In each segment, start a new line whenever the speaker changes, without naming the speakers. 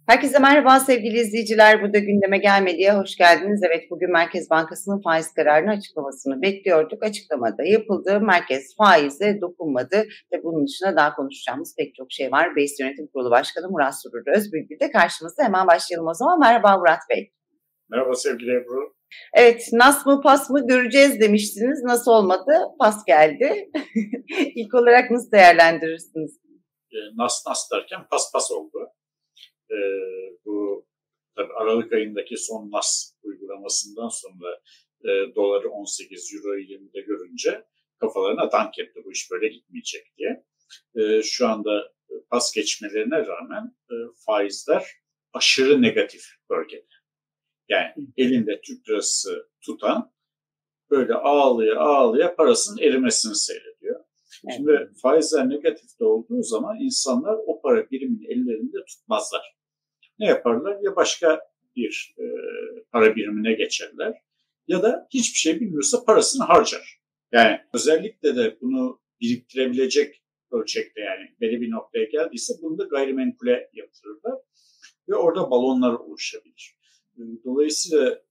Herkese merhaba sevgili izleyiciler. Burada gündeme gelmediye hoş geldiniz. Evet, bugün Merkez Bankası'nın faiz kararını açıklamasını bekliyorduk. Açıklamada yapıldı. Merkez faize dokunmadı ve bunun dışında daha konuşacağımız pek çok şey var. BEİS Yönetim Kurulu Başkanı Murat Surur Özbülbül de karşımızda. Hemen başlayalım o zaman. Merhaba Murat Bey.
Merhaba sevgili Ebru.
Evet, nas mı pas mı göreceğiz demiştiniz. Nasıl olmadı? Pas geldi. İlk olarak nasıl değerlendirirsiniz?
Nas derken pas oldu. Bu tabii Aralık ayındaki son nas uygulamasından sonra doları 18, euroyu 20'de görünce kafalarına dank etti, bu iş böyle gitmeyecek diye. Şu anda pas geçmelerine rağmen faizler aşırı negatif bölgede. Yani elinde Türk lirası tutan böyle ağlaya parasının erimesini seyrediyor. Evet. Şimdi faizler negatifte olduğu zaman insanlar o para birimini ellerinde tutmazlar. Ne yaparlar? Ya başka bir para birimine geçerler ya da hiçbir şey bilmiyorsa parasını harcar. Yani özellikle de bunu biriktirebilecek ölçekte, yani belli bir noktaya geldiyse bunu da gayrimenkule yatırırlar ve orada balonlar oluşabilir. Dolayısıyla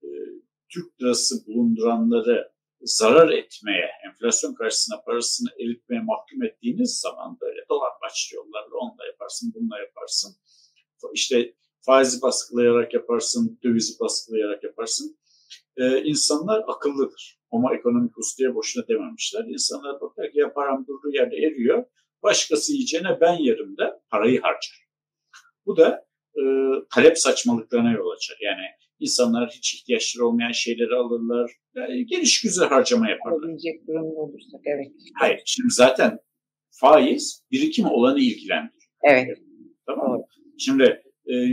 Türk lirası bulunduranları zarar etmeye, enflasyon karşısında parasını eritmeye mahkum ettiğiniz zaman böyle dolambaç yollarla onunla yaparsın, bununla yaparsın. İşte faizi baskılayarak yaparsın, dövizi baskılayarak yaparsın. İnsanlar akıllıdır. Homo economicus diye boşuna dememişler. İnsanlar bakar ki ya param durduğu yerde eriyor, başkası yiyeceğine ben yerim de parayı harcar. Bu da talep saçmalıklarına yol açar. Yani insanlar hiç ihtiyaçları olmayan şeyleri alırlar. Yani geliş güzel harcama yaparlar.
Olabilecek durumda olursak, evet.
Hayır, şimdi zaten faiz birikim olanı ilgilendiriyor.
Evet.
Tamam mı? Şimdi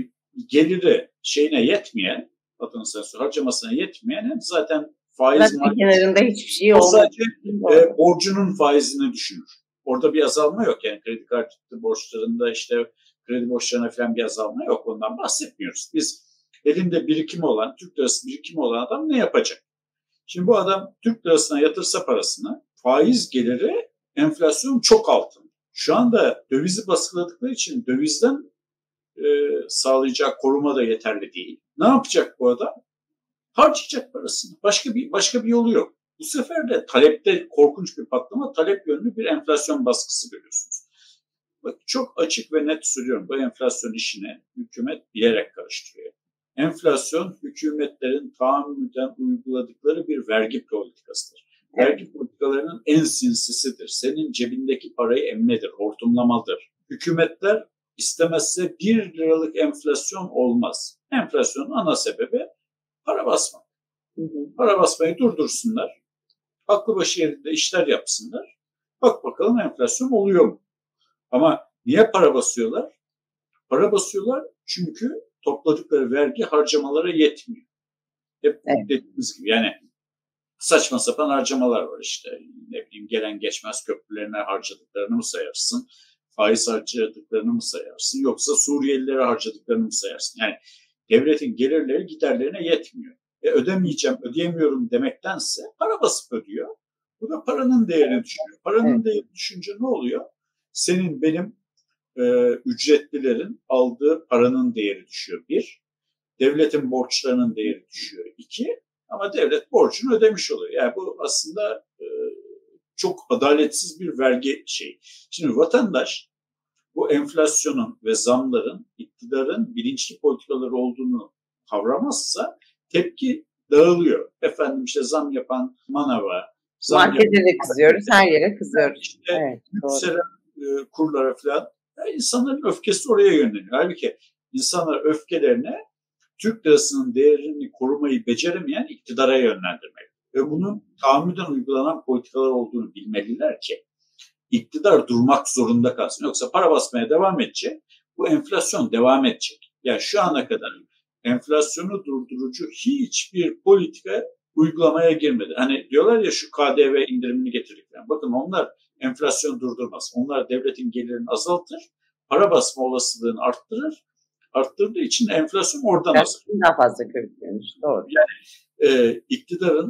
geliri şeyine yetmeyen, vatandaşın harcamasına yetmeyen hem zaten faiz
kenarında hiçbir şey olmaz.
Sadece borcunun faizini düşünür. Orada bir azalma yok. Yani kredi kartı borçlarında, işte kredi borçlarına falan bir azalma yok. Ondan bahsetmiyoruz. Biz elinde birikimi olan, Türk lirası birikimi olan adam ne yapacak? Şimdi bu adam Türk lirasına yatırsa parasını, faiz geliri enflasyon çok altın. Şu anda dövizi baskıladıkları için dövizden sağlayacak koruma da yeterli değil. Ne yapacak bu adam? Harcayacak parasını. Başka bir yolu yok. Bu sefer de talepte korkunç bir patlama, talep yönlü bir enflasyon baskısı görüyorsunuz. Bak, çok açık ve net söylüyorum. Bu enflasyon işini hükümet bilerek karıştırıyor. Enflasyon hükümetlerin tahammülden uyguladıkları bir vergi politikasıdır. Vergi politikalarının en sinsisidir. Senin cebindeki parayı emmedir, hortumlamadır. Hükümetler istemezse 1 liralık enflasyon olmaz. Enflasyonun ana sebebi para basmak. Para basmayı durdursunlar. Aklı başı yerinde işler yapsınlar. Bak bakalım enflasyon oluyor mu? Ama niye para basıyorlar? Para basıyorlar çünkü topladıkları vergi harcamalara yetmiyor. Hep dediğimiz gibi, yani saçma sapan harcamalar var işte. Ne bileyim, gelen geçmez köprülerine harcadıklarını mı sayarsın? Faiz harcadıklarını mı sayarsın? Yoksa Suriyelilere harcadıklarını mı sayarsın? Yani devletin gelirleri giderlerine yetmiyor. Ödeyemiyorum demektense para basıp ödüyor. Bu da paranın değerini düşürüyor. Paranın değerini düşünce ne oluyor? Senin, benim, ücretlilerin aldığı paranın değeri düşüyor. 1. Devletin borçlarının değeri düşüyor. 2. Ama devlet borcunu ödemiş oluyor. Yani bu aslında çok adaletsiz bir vergi şeyi. Şimdi vatandaş bu enflasyonun ve zamların iktidarın bilinçli politikaları olduğunu kavramazsa tepki dağılıyor. Efendim işte zam yapan manava,
markete de kızıyoruz, her yere kızıyoruz.
İşte yükselen kurlara falan. Yani insanların öfkesi oraya yönleniyor. Halbuki insanlar öfkelerine Türk lirasının değerini korumayı beceremeyen iktidara yönlendirmeli. Ve bunun tahammüden uygulanan politikalar olduğunu bilmeliler ki iktidar durmak zorunda kalsın. Yoksa para basmaya devam edecek, bu enflasyon devam edecek. Yani şu ana kadar enflasyonu durdurucu hiçbir politika uygulamaya girmedi. Hani diyorlar ya, şu KDV indirimini getirdikler. Bakın, onlar enflasyonu durdurmaz. Onlar devletin gelirini azaltır, para basma olasılığını arttırır. Arttırdığı için enflasyon oradan azalır.
Daha fazla körüklenir. Doğru.
Yani iktidarın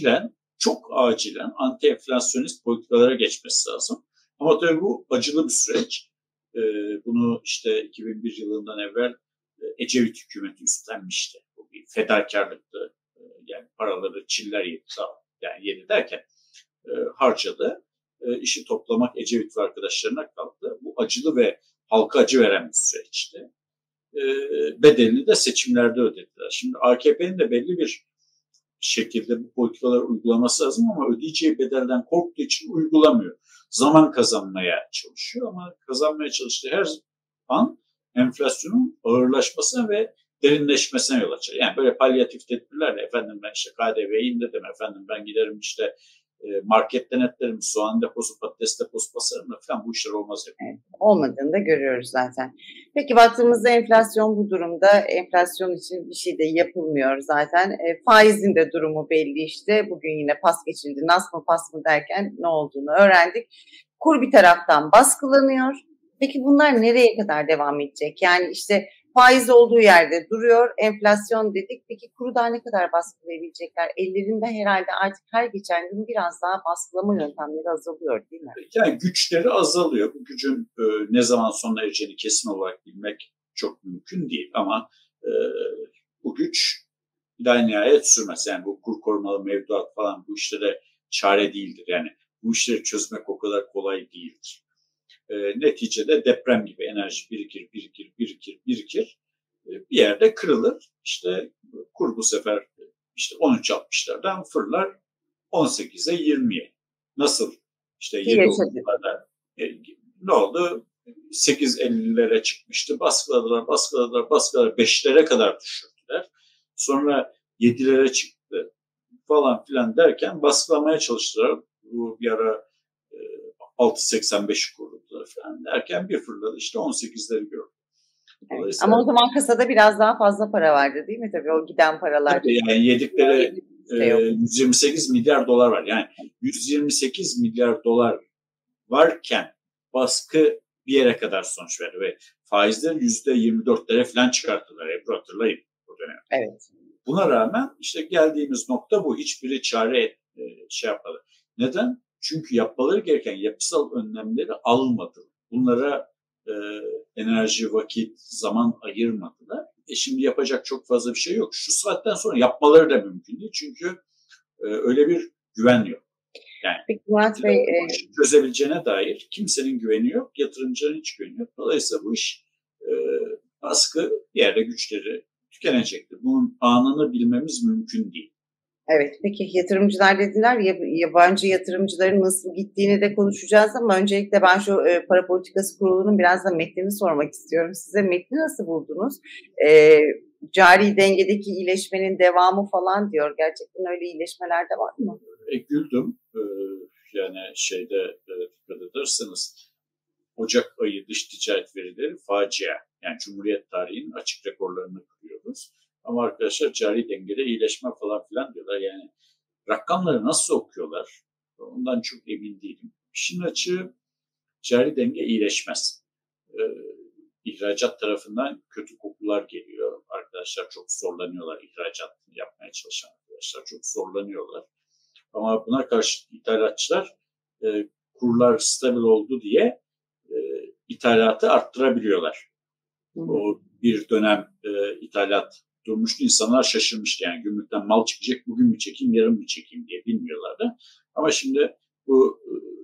çok acilen anti-enflasyonist politikalara geçmesi lazım. Ama tabii bu acılı bir süreç. Bunu işte 2001 yılından evvel Ecevit hükümeti üstlenmişti. Bu bir fedakarlıktı. Yani paraları Çiller yedi, yani yedi derken harcadı. İşi toplamak Ecevit ve arkadaşlarına kaldı. Bu acılı ve halka acı veren bir süreçti. Bedelini de seçimlerde ödediler. Şimdi AKP'nin de belli bir şekilde bu politikaları uygulaması lazım ama ödeyeceği bedelden korktuğu için uygulamıyor. Zaman kazanmaya çalışıyor ama kazanmaya çalıştığı her an enflasyonun ağırlaşmasına ve derinleşmesine yol açar. Yani böyle palyatif tedbirlerle efendim ben işte KDV'yi indirdim, efendim ben giderim işte market denetlerim, soğan deposu, patates deposu basarım falan, bu işler olmaz.
Evet, olmadığını da görüyoruz zaten. Peki baktığımızda enflasyon bu durumda. Enflasyon için bir şey de yapılmıyor zaten. Faizin de durumu belli işte. Bugün yine pas geçildi. Nas mı pas mı derken ne olduğunu öğrendik. Kur bir taraftan baskılanıyor. Peki bunlar nereye kadar devam edecek? Yani işte faiz olduğu yerde duruyor, enflasyon dedik. Peki kuru daha ne kadar baskılayabilecekler? Ellerinde herhalde artık her geçen gün biraz daha baskılama yöntemleri azalıyor değil mi?
Yani güçleri azalıyor. Bu gücün ne zaman sona ereceğini kesin olarak bilmek çok mümkün değil. Ama bu güç bir daha nihayet sürmez. Yani bu kur korumalı mevduat falan bu işlere çare değildir. Yani bu işleri çözmek o kadar kolay değildir. Neticede deprem gibi enerji birikir. Bir yerde kırılır. İşte kur bu sefer işte 13.60'lardan fırlar 18'e 20'ye. Nasıl? İşte 7.30'larda ne oldu? 8.50'lere çıkmıştı. Baskıladılar. 5'lere kadar düşürdüler. Sonra 7'lere çıktı falan filan derken baskılamaya çalıştılar. Bu bir ara 6.85'i kurdular falan derken bir fırladı. İşte 18'leri gördük.
Evet. Ama o zaman kasada biraz daha fazla para vardı değil mi? Tabii o giden paralar.
Tabii yani yedikleri 128 milyar dolar var. Yani 128 milyar dolar varken baskı bir yere kadar sonuç verdi ve faizler %24'lere falan çıkarttılar. Ebru hatırlayın o dönem.
Evet.
Buna rağmen işte geldiğimiz nokta bu. Hiçbiri çare yapmadı. Neden? Çünkü yapmaları gereken yapısal önlemleri almadı. Bunlara enerji, vakit, zaman ayırmadılar. Şimdi yapacak çok fazla bir şey yok. Şu saatten sonra yapmaları da mümkün değil. Çünkü öyle bir güven yok. Yani
peki Murat Bey,
çözebileceğine dair kimsenin güveni yok. Yatırımcıların hiç güveni yok. Dolayısıyla bu iş baskı bir yerde güçleri tükenecektir. Bunun anını bilmemiz mümkün değil.
Evet, peki yatırımcılar dediler, yabancı yatırımcıların nasıl gittiğini de konuşacağız ama öncelikle ben şu para politikası kurulunun biraz da metnini sormak istiyorum size. Metni nasıl buldunuz? Cari dengedeki iyileşmenin devamı falan diyor. Gerçekten öyle iyileşmeler de var mı?
Güldüm. Yani dikkat ederseniz Ocak ayı dış ticaret verileri facia. Yani Cumhuriyet tarihinin açık rekorlarını kırıyoruz. Ama arkadaşlar cari dengede iyileşme falan filan diyorlar. Yani rakamları nasıl okuyorlar? Ondan çok emin değilim. İşin açığı cari denge iyileşmez. İhracat tarafından kötü kokular geliyor. Arkadaşlar çok zorlanıyorlar. İhracat yapmaya çalışan arkadaşlar çok zorlanıyorlar. Ama buna karşı ithalatçılar kurlar stabil oldu diye ithalatı arttırabiliyorlar. O bir dönem ithalat durmuştu. İnsanlar şaşırmıştı. Yani gümrükten mal çıkacak, bugün mü çekeyim, yarın mı çekeyim diye bilmiyorlardı. Ama şimdi bu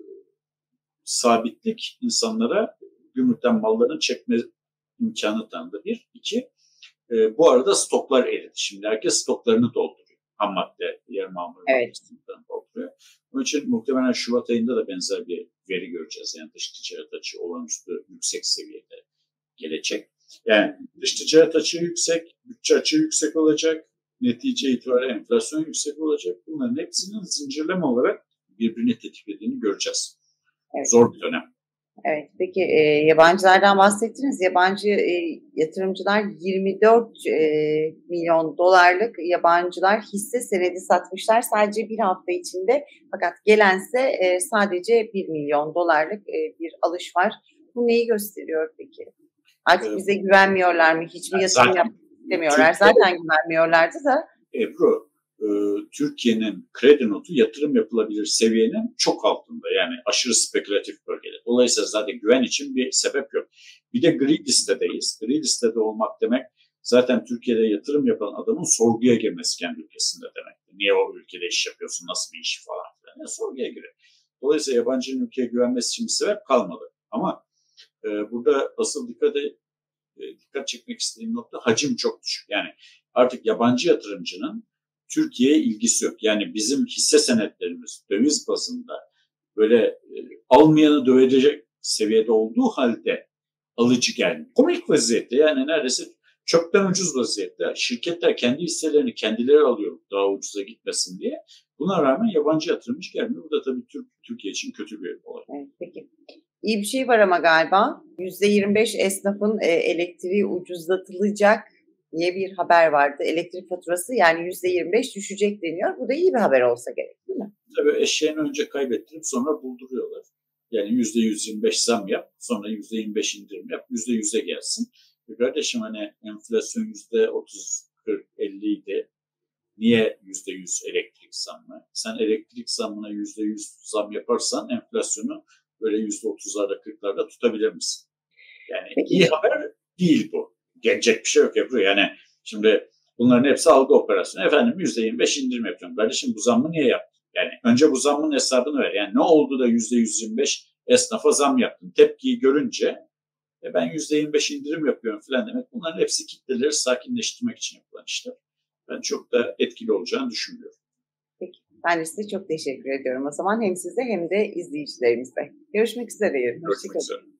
sabitlik insanlara gümrükten malların çekme imkanı tanıdı. Bir. İki, bu arada stoklar eridi. Şimdi herkes stoklarını dolduruyor. Ham madde, yarım mamul stoklarını dolduruyor. Onun için muhtemelen Şubat ayında da benzer bir veri göreceğiz. Yani dış ticaret açığı olağanüstü yüksek seviyede gelecek. Yani dış ticaret açığı yüksek, bütçe açığı yüksek olacak, netice itibariyle enflasyon yüksek olacak. Bunların hepsinin zincirleme olarak birbirini tetiklediğini göreceğiz. Evet. Zor bir dönem.
Evet, peki yabancılardan bahsettiniz. Yabancı yatırımcılar 24 milyon dolarlık yabancılar hisse senedi satmışlar sadece bir hafta içinde. Fakat gelense sadece 1 milyon dolarlık bir alış var. Bu neyi gösteriyor peki? Artık bize güvenmiyorlar mı? Hiçbir yatırım yapmak istemiyorlar. Zaten güvenmiyorlardı da.
Ebru, Türkiye'nin kredi notu yatırım yapılabilir seviyenin çok altında. Yani aşırı spekülatif bölgede. Dolayısıyla zaten güven için bir sebep yok. Bir de gri listedeyiz. Gri listede olmak demek zaten Türkiye'de yatırım yapan adamın sorguya girmesi kendi ülkesinde demektir. Niye o ülkede iş yapıyorsun, nasıl bir iş falan filan. Yani sorguya girer. Dolayısıyla yabancının ülkeye güvenmesi için bir sebep kalmadı. Ama burada asıl dikkat çekmek istediğim nokta hacim çok düşük. Yani artık yabancı yatırımcının Türkiye'ye ilgisi yok. Yani bizim hisse senetlerimiz döviz bazında böyle almayanı dövecek seviyede olduğu halde alıcı gelmiyor. Komik vaziyette, yani neredeyse çöpten ucuz vaziyette. Şirketler kendi hisselerini kendileri alıyor daha ucuza gitmesin diye. Buna rağmen yabancı yatırımcı gelmiyor. Bu da tabii Türkiye için kötü bir olay.
Evet, peki. İyi bir şey var ama galiba %25 esnafın elektriği ucuzlatılacak diye bir haber vardı. Elektrik faturası yani %25 düşecek deniyor. Bu da iyi bir haber olsa gerek, değil mi?
Tabii eşeğini önce kaybettirip sonra bulduruyorlar. Yani %125 zam yap, sonra %25 indirim yap, %100'e gelsin. Kardeşim hani enflasyon %30, 40, 50 idi. Niye %100 elektrik zammı? Sen elektrik zammına %100 zam yaparsan enflasyonu böyle %30'larda 40'larda tutabilir misin? Yani
Peki.
iyi haber değil bu. Gelecek bir şey yok Ebru. Yani şimdi bunların hepsi algı operasyonu. Efendim %25 indirim yapıyorum. Kardeşim bu zammı niye yaptın? Yani önce bu zammın hesabını ver. Yani ne oldu da %125 esnafa zam yaptın? Tepkiyi görünce ben %25 indirim yapıyorum falan demek. Bunların hepsi kitleleri sakinleştirmek için yapılan işler. Ben çok da etkili olacağını düşünmüyorum.
Peki. Ben de size çok teşekkür ediyorum o zaman. Hem size hem de izleyicilerimize. Görüşmek üzere.
Görüşmek üzere.